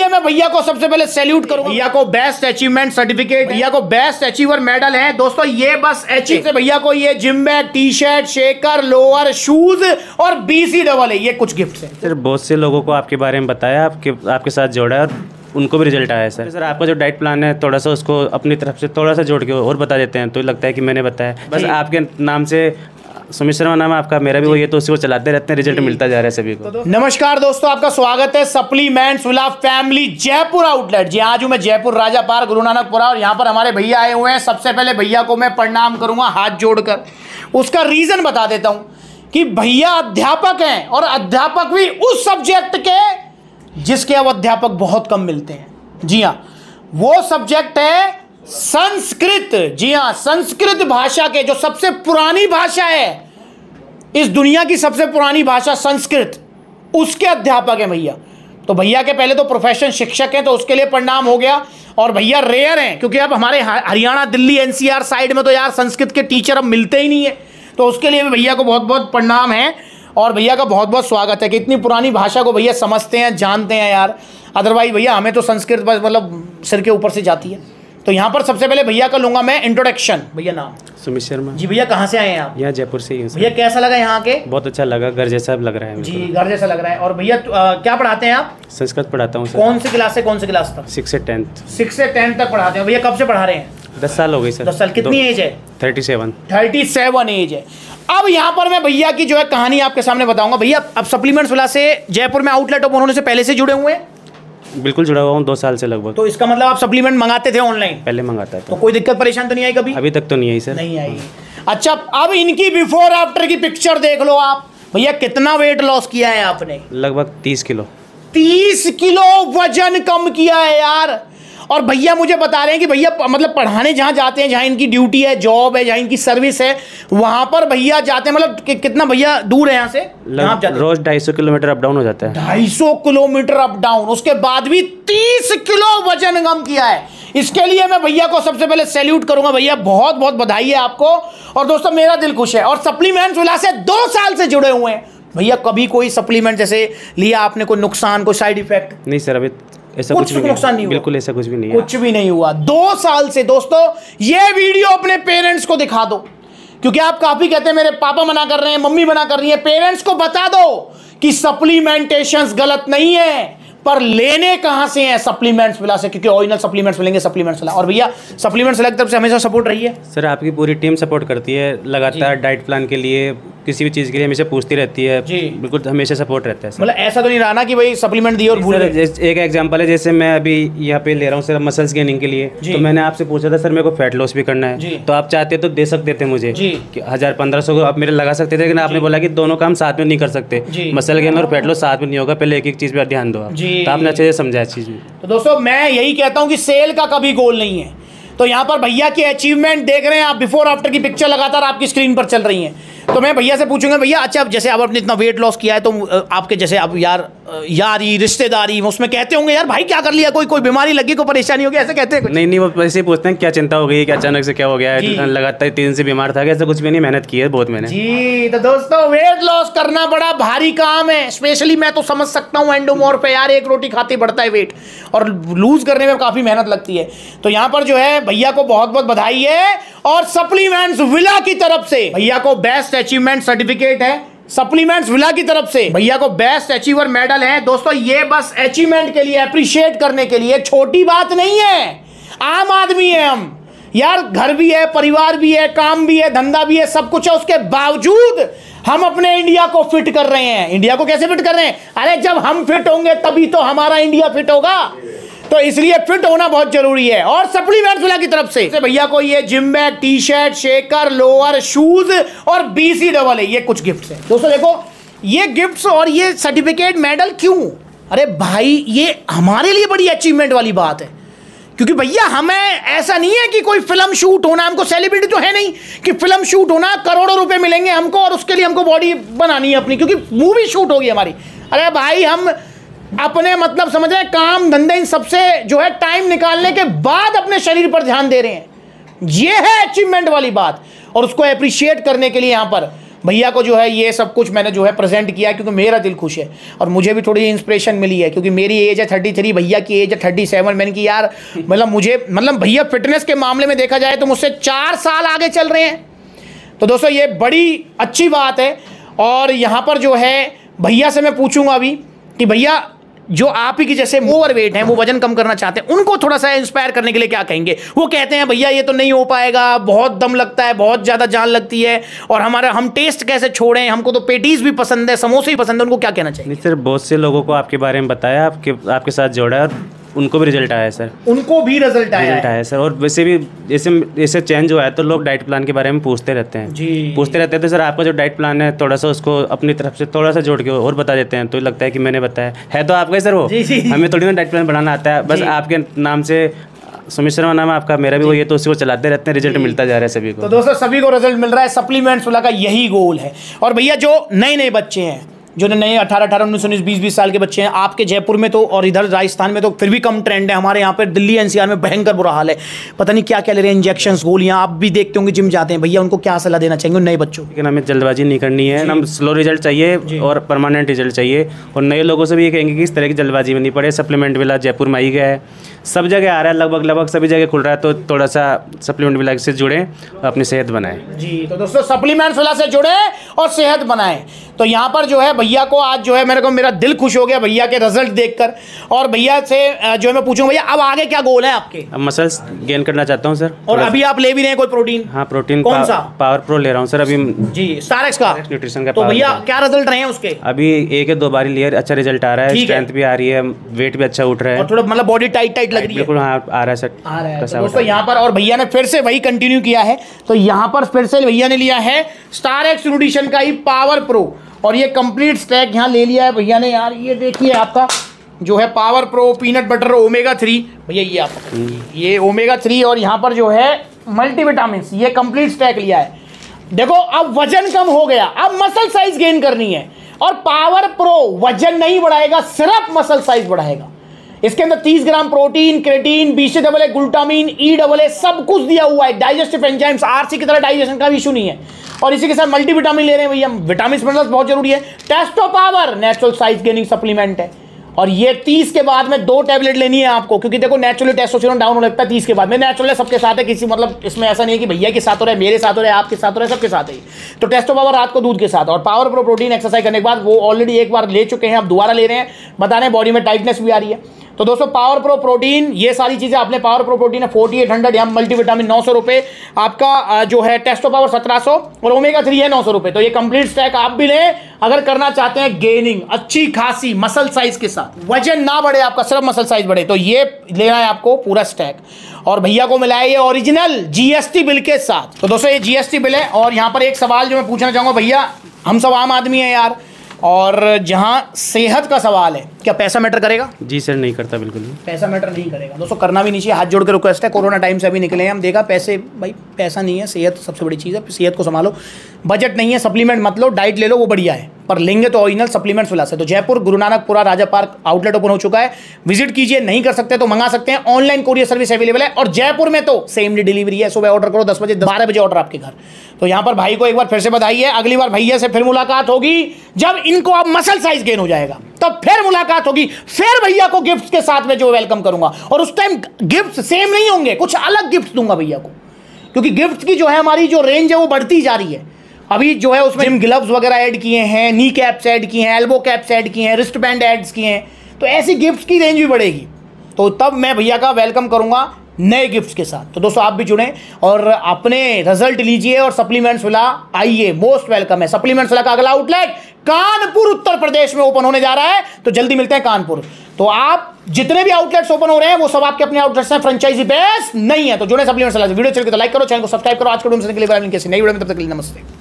मैं भैया को सबसे पहले सैल्यूट करूंगा। भैया को बेस्ट अचीवमेंट सर्टिफिकेट, भैया को बेस्ट अचीवर मेडल है दोस्तों। ये बस अचीव से भैया को ये gym bag, T shirt, shaker, lower, shoes और BC डबल है, ये कुछ गिफ्ट है। सर बहुत से लोगों को आपके बारे में बताया, आपके साथ जोड़ा है और उनको भी रिजल्ट आया है सर। आपका जो डाइट प्लान है थोड़ा सा उसको अपनी तरफ से थोड़ा सा जोड़ के और बता देते हैं तो लगता है कि मैंने बताया। बस आपके नाम से सुमित शर्मा नाम है आपका, मेरा भी वही है, तो उसी को चलाते रहते हैं, रिजल्ट मिलता जा रहा है सभी को। नमस्कार दोस्तों, आपका स्वागत है supplements villa family Jaipur outlet. जी आज हूं मैं जयपुर राजा पार्क गुरु नानकपुरा और यहाँ पर हमारे भैया आए हुए हैं। सबसे पहले भैया को मैं प्रणाम करूंगा हाथ जोड़कर। उसका रीजन बता देता हूं कि भैया अध्यापक हैं और अध्यापक भी उस सब्जेक्ट के जिसके अब अध्यापक बहुत कम मिलते हैं। जी हाँ, वो सब्जेक्ट है संस्कृत। जी हाँ, संस्कृत भाषा के जो सबसे पुरानी भाषा है, इस दुनिया की सबसे पुरानी भाषा संस्कृत, उसके अध्यापक हैं भैया। तो भैया के पहले तो प्रोफेशन शिक्षक हैं, तो उसके लिए प्रणाम हो गया। और भैया रेयर हैं क्योंकि अब हमारे हरियाणा, दिल्ली, NCR साइड में तो यार संस्कृत के टीचर अब मिलते ही नहीं है, तो उसके लिए भी भैया को बहुत बहुत प्रणाम है और भैया का बहुत बहुत स्वागत है कि इतनी पुरानी भाषा को भैया समझते हैं, जानते हैं यार। अदरवाइज भैया हमें तो संस्कृत बस मतलब सिर के ऊपर से जाती है। तो यहाँ पर सबसे पहले भैया का लूंगा मैं इंट्रोडक्शन। भैया नाम? सुमित शर्मा। जी भैया कहाँ से आए हैं आप? यहाँ जयपुर से ही हूँ। भैया कैसा लगा यहाँ के? बहुत अच्छा लगा, घर जैसा लग रहा है। जी घर जैसा लग रहा है। और भैया क्या पढ़ाते हैं आप? संस्कृत पढ़ाता हूँ। कौन सी क्लास से कौन सी क्लास तक? 6 से 10th। 6 से 10 तक पढ़ाते हैं। भैया कब से पढ़ा रहे हैं? 10 साल हो गई सर। 10 साल। कितनी एज है? 37। 37 एज है। अब यहाँ पर मैं भैया की जो है कहानी आपके सामने बताऊंगा। भैया अब सप्लीमेंट्स विला से जयपुर में आउटलेट ओपन होने से पहले से जुड़े हुए हैं? बिल्कुल जुड़ा हुआ हूँ, 2 साल से लगभग। तो इसका मतलब आप सप्लीमेंट मंगाते थे ऑनलाइन? पहले मंगाता था। तो कोई दिक्कत परेशान तो नहीं आई कभी? अभी तक तो नहीं आई सर। नहीं आई। अच्छा, अब इनकी बिफोर आफ्टर की पिक्चर देख लो आप। भैया कितना वेट लॉस किया है आपने? लगभग 30 किलो। 30 किलो वजन कम किया है यार। और भैया मुझे बता रहे हैं कि भैया मतलब पढ़ाने जहाँ जाते हैं, जहाँ इनकी ड्यूटी है, जॉब है, जहाँ इनकी सर्विस है, वहाँ पर भैया जाते हैं। मतलब कितना भैया दूर है यहाँ से? रोज 250 किलोमीटर अप डाउन हो जाता है। 250 किलोमीटर अप डाउन, उसके बाद भी 30 किलो वजन कम किया है। इसके लिए मैं भैया को सबसे पहले सैल्यूट करूंगा। भैया बहुत बहुत बधाई है आपको। और दोस्तों मेरा दिल खुश है। और सप्लीमेंट्स विला से 2 साल से जुड़े हुए हैं भैया। कभी कोई सप्लीमेंट जैसे लिया आपने, कोई नुकसान, कोई साइड इफेक्ट? नहीं सर, अभी ऐसा कुछ भी नुकसान नहीं हुआ। बिल्कुल ऐसा कुछ भी नहीं, कुछ भी नहीं हुआ 2 साल से। दोस्तों ये वीडियो अपने पेरेंट्स को दिखा दो, क्योंकि आप काफी कहते हैं मेरे पापा मना कर रहे हैं, मम्मी मना कर रही है। पेरेंट्स को बता दो कि सप्लीमेंटेशंस गलत नहीं है, पर लेने कहां से हैं? सप्लीमेंट्स विला से, क्योंकि ओरिजिनल सप्लीमेंट्स मिलेंगे सप्लीमेंट्स विला। और भैया सप्लीमेंट्स विला की तरफ से हमेशा सपोर्ट रही है सर। आपकी पूरी टीम सपोर्ट करती है लगातार, डाइट प्लान के लिए, किसी भी चीज़ के लिए हमेशा पूछती रहती है जी। बिल्कुल हमेशा सपोर्ट रहता है। मतलब ऐसा तो नहीं रहा ना कि भाई सप्लीमेंट दिए और भूल गए? एक एग्जांपल है, जैसे मैं अभी यहाँ पे ले रहा हूँ सर मसल्स गेनिंग के लिए, तो मैंने आपसे पूछा था सर मेरे को फैट लॉस भी करना है, तो आप चाहते तो दे सकते थे मुझे 1000-1500 को आप मेरे लगा सकते थे, लेकिन आपने बोला कि दोनों काम साथ में नहीं कर सकते, मसल गेन और फैट लॉस साथ में नहीं होगा, पहले एक एक चीज़ पर ध्यान दो आप। तो आपने अच्छे से समझा इस चीज़ में। तो दोस्तों मैं यही कहता हूँ कि सेल का कभी गोल नहीं है। तो यहाँ पर भैया की अचीवमेंट देख रहे हैं आप, बिफोर आफ्टर की पिक्चर लगातार आपकी स्क्रीन पर चल रही है। तो मैं भैया से पूछूंगा, भैया अच्छा जैसे अब आपने इतना वेट लॉस किया है, तो आपके जैसे अब यारी रिश्तेदारी उसमें कहते होंगे यार भाई क्या कर लिया, कोई बीमारी लगी, कोई परेशानी हो गई, ऐसे कहते हैं? नहीं, वो ऐसे ही पूछते हैं क्या चिंता हो गई, क्या अचानक से क्या हो गया है, लगातार 3 दिन से बीमार था, ऐसा कुछ भी नहीं, मेहनत की है बहुत मैंने जी। तो दोस्तों वेट लॉस करना बड़ा भारी काम है, स्पेशली मैं तो समझ सकता हूँ एंडोमॉर्फ पे यार, 1 रोटी खाते बढ़ता है वेट, और लूज करने में काफी मेहनत लगती है। तो यहाँ पर जो है भैया को बहुत बहुत बधाई है। और सप्लीमेंट्स विला की तरफ से भैया को बेस्ट अचीवमेंट सर्टिफिकेट है। सप्लीमेंट्स विला की तरफ से भैया को बेस्ट अचीवर मेडल है। दोस्तों ये बस अचीवमेंट के लिए, अप्रिशिएट करने के लिए, छोटी बात नहीं है। आम आदमी है हम यार, घर भी है, परिवार भी है, काम भी है, धंधा भी है, सब कुछ है, उसके बावजूद हम अपने इंडिया को फिट कर रहे हैं। इंडिया को कैसे फिट कर रहे हैं? अरे जब हम फिट होंगे तभी तो हमारा इंडिया फिट होगा। तो इसलिए फिट होना बहुत जरूरी है। और सप्लीमेंट्स विला की तरफ से भैया को ये gym bag, T shirt, shaker, lower, shoes और BC डबल है, ये कुछ गिफ्ट्स हैं। दोस्तों देखो ये गिफ्ट्स और ये सर्टिफिकेट, मेडल क्यों? अरे भाई ये हमारे लिए बड़ी अचीवमेंट वाली बात है, क्योंकि भैया हमें ऐसा नहीं है कि कोई फिल्म शूट होना, हमको सेलिब्रिटी तो है नहीं कि फिल्म शूट होना करोड़ों रुपए मिलेंगे हमको और उसके लिए हमको बॉडी बनानी है अपनी, क्योंकि मूवी शूट होगी हमारी। अरे भाई हम अपने मतलब समझ रहे हैं, काम धंधे इन सबसे जो है टाइम निकालने के बाद अपने शरीर पर ध्यान दे रहे हैं। ये है अचीवमेंट वाली बात। और उसको अप्रिशिएट करने के लिए यहाँ पर भैया को जो है ये सब कुछ मैंने जो है प्रेजेंट किया, क्योंकि मेरा दिल खुश है और मुझे भी थोड़ी इंस्पिरेशन मिली है, क्योंकि मेरी एज है 33, भैया की एज है 37। मैंने कि यार मतलब भैया फिटनेस के मामले में देखा जाए तो मुझसे 4 साल आगे चल रहे हैं। तो दोस्तों ये बड़ी अच्छी बात है। और यहाँ पर जो है भैया से मैं पूछूंगा अभी कि भैया जो आप ही की जैसे ओवरवेट हैं, वो वजन कम करना चाहते हैं, उनको थोड़ा सा इंस्पायर करने के लिए क्या कहेंगे? वो कहते हैं भैया ये तो नहीं हो पाएगा, बहुत दम लगता है, बहुत ज़्यादा जान लगती है, और हम टेस्ट कैसे छोड़ें, हमको तो पेटीज भी पसंद है, समोसे भी पसंद है, उनको क्या कहना चाहिए? नहीं सर, बहुत से लोगों को आपके बारे में बताया, आपके साथ जोड़ा है, और उनको भी रिजल्ट आया है सर। उनको भी रिजल्ट आया है सर। और वैसे भी जैसे चेंज हुआ है तो लोग डाइट प्लान के बारे में पूछते रहते हैं तो सर आपका जो डाइट प्लान है थोड़ा सा उसको अपनी तरफ से थोड़ा सा जोड़ के और बता देते हैं, तो लगता है कि मैंने बताया है तो आपका ही सर वो। हमें थोड़ी ना डाइट प्लान बनाना आता है, बस आपके नाम से सुमित शर्मा नाम है आपका, मेरा भी वही है, तो उसी को चलाते रहते हैं, रिजल्ट मिलता जा रहा है सभी को। तो दोस्तों सभी को रिजल्ट मिल रहा है, सप्लीमेंट्स वाला का यही गोल है। और भैया जो नए बच्चे हैं, जो नए 18, 19, 20 साल के बच्चे हैं, आपके जयपुर में तो और इधर राजस्थान में तो फिर भी कम ट्रेंड है, हमारे यहाँ पर दिल्ली एनसीआर में भयंकर बुरा हाल है, पता नहीं क्या क्या ले रहे हैं, इंजेक्शंस, गोलियां। आप भी देखते होंगे जिम जाते हैं, भैया उनको क्या सलाह देना चाहेंगे नए बच्चों? लेकिन हमें जल्दबाजी नहीं करनी है, हम स्लो रिजल्ट चाहिए और परमानेंट रिजल्ट चाहिए। और नए लोगों से भी ये कहेंगे कि इस तरह की जल्दबाजी में नहीं पड़े। सप्लीमेंट वाला जयपुर में आई गया है, सब जगह आ रहा है, लगभग सभी जगह खुल रहा है, तो थोड़ा सा सप्लीमेंट वाला से जुड़े और अपनी सेहत बनाएं। जी तो दोस्तों सप्लीमेंट्स वाला से जुड़े और सेहत बनाएं। तो यहाँ पर जो है भैया को आज जो है मेरा दिल खुश हो गया भैया के रिजल्ट देखकर। और भैया से जो है मैं पूछूंगा भैया अब आगे क्या गोल है आपके? अब मसल्स गेन करना चाहता हूँ सर। और अभी आप ले भी रहे हैं कोई प्रोटीन? हाँ प्रोटीन कौन सा? पावर प्रो ले रहा हूँ सर अभी। जी स्टारएक्स का न्यूट्रिशन का। तो भैया क्या रिजल्ट रहे हैं उसके? अभी 1 या 2 बार लिया, अच्छा रिजल्ट आ रहा है, स्ट्रेंथ भी आ रही है, वेट भी अच्छा उठ रहा है, और थोड़ा मतलब बॉडी टाइट लग रही है। बिल्कुल हाँ आ रहा है सर, आ रहा है। तो दोस्तों यहाँ पर और भैया ने फिर से वही कंटिन्यू किया है, तो यहाँ पर फिर से भैया ने लिया है स्टारएक्स न्यूट्रिशन का ही पावर प्रो, और ये कंप्लीट स्टैक यहाँ ले लिया है भैया ने। यार ये देखिए आपका जो है power pro peanut butter omega 3, भैया ये आप ये ओमेगा 3, और यहाँ पर जो है मल्टीविटामिन, ये कंप्लीट स्टैक लिया है। देखो अब वजन कम हो गया, अब मसल साइज गेन करनी है, और पावर प्रो वजन नहीं बढ़ाएगा, सिर्फ मसल साइज बढ़ाएगा। इसके अंदर 30 gram protein, creatine, BCAA, glutamine, EAA सब कुछ दिया हुआ है, डाइजेस्टिव एंजाइम्स, RC की तरह डाइजेशन का भी इशू नहीं है। और इसी के साथ मल्टीविटामिन ले रहे हैं भैया, विटामिन मिनरल्स बहुत जरूरी है। Testo power natural size gaining supplement है, और ये 30 के बाद में 2 टैबलेट लेनी है आपको, क्योंकि देखो नेचुरली टेस्टोस्टेरोन डाउन होने लगता है 30 के बाद में। नेचुरली सबके साथ है, किसी मतलब इसमें ऐसा नहीं है कि भैया के साथ हो रहा है, मेरे साथ हो रहा है, आपके साथ हो रहा है, सबके साथ है। तो टेस्टो पावर रात को दूध के साथ, और पावर प्रो प्रोटीन एक्सरसाइज करने के बाद, वो ऑलरेडी एक बार ले चुके हैं, अब दोबारा ले रहे हैं, बता रहे हैं बॉडी में टाइटनेस भी आ रही है। तो दोस्तों पावर प्रो प्रोटीन, ये सारी चीजें आपने, पावर प्रो प्रोटीन है 4800, यहाँ मल्टीविटामिन 900 रुपए, आपका जो है टेस्टो पावर 1700, और ओमेगा 3 है 900 रुपए। तो ये कंप्लीट स्टैक आप भी लें अगर करना चाहते हैं गेनिंग अच्छी खासी मसल साइज के साथ, वजन ना बढ़े आपका, सिर्फ मसल साइज बढ़े, तो ये लेना है आपको पूरा स्टैक। और भैया को मिला है ये ओरिजिनल GST बिल के साथ। तो दोस्तों ये GST बिल है। और यहाँ पर एक सवाल जो मैं पूछना चाहूंगा भैया, हम सब आम आदमी हैं यार, और जहां सेहत का सवाल है, क्या पैसा मैटर करेगा? जी सर नहीं करता, बिल्कुल नहीं, पैसा मैटर नहीं करेगा। दोस्तों करना भी नहीं चाहिए, हाथ जोड़ के रिक्वेस्ट है। कोरोना टाइम से अभी निकले हैं हम, देखा पैसे भाई पैसा नहीं है, सेहत सबसे बड़ी चीज़ है, सेहत को संभालो। बजट नहीं है, सप्लीमेंट मत लो, डाइट ले लो, वो बढ़िया है, पर लेंगे तो ओरिजिनल सप्लीमेंट्स वाला से। तो Jaipur Guru Nanakpura Raja park outlet open हो चुका है, विजिट कीजिए। नहीं कर सकते तो मंगा सकते हैं, ऑनलाइन कोरियर सर्विस अवेलेबल है, और जयपुर में तो सेम डे डिलीवरी है। सुबह ऑर्डर करो 10 बजे, 12 बजे ऑर्डर आपके घर। तो यहाँ पर भाई को एक बार फिर से बधाई है। अगली बार भैया से फिर मुलाकात होगी जब इनको अब मसल साइज गेन हो जाएगा, तब फिर मुलाकात होगी, फिर भैया को गिफ्ट के साथ में जो वेलकम करूंगा। और उस टाइम गिफ्ट सेम नहीं होंगे, कुछ अलग गिफ्ट दूंगा भैया को, क्योंकि गिफ्ट की जो है हमारी जो रेंज है वो बढ़ती जा रही है। अभी जो है उसमें ग्लव्स वगैरह ऐड किए हैं, नी कैप्स ऐड किए हैं, एल्बो कैप्स ऐड किए हैं, रिस्ट बैंड ऐड्स किए हैं, तो ऐसी गिफ्ट्स की रेंज भी बढ़ेगी। तो तब मैं भैया का वेलकम करूंगा नए गिफ्ट्स के साथ। तो दोस्तों आप भी जुड़ें और अपने रिजल्ट लीजिए, और सप्लीमेंट्स वाला आइए, मोस्ट वेलकम है। सप्लीमेंट्स वाला का अगला आउटलेट कानपुर उत्तर प्रदेश में ओपन होने जा रहा है, तो जल्दी मिलते हैं कानपुर। तो आप जितने भी आउटलेट्स ओपन हो रहे हैं वो सब आपके अपने आउटलेट्स हैं, फ्रेंचाइजी बेस नहीं है। तो जुड़े सप्लीमेंट्स वाला, वीडियो चल के तो लाइक करो, चैनल को सब्सक्राइब करो। आज के वीडियो में के लिए नई वीडियो में, तब तक के लिए नमस्ते।